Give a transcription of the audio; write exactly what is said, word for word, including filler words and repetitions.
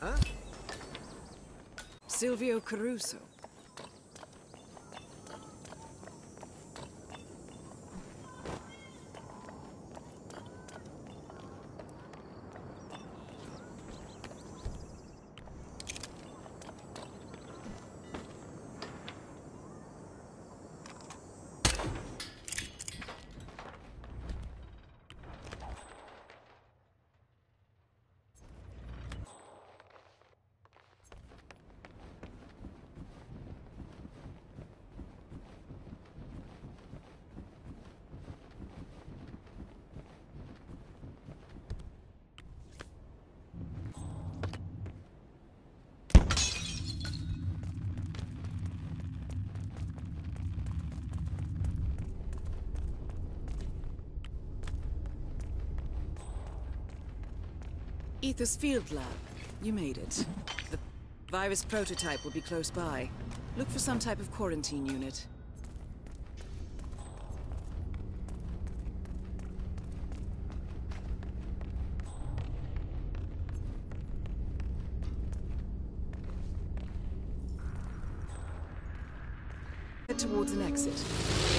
Huh? Silvio Caruso. Ethos Field Lab. You made it. The virus prototype will be close by. Look for some type of quarantine unit. Head towards an exit.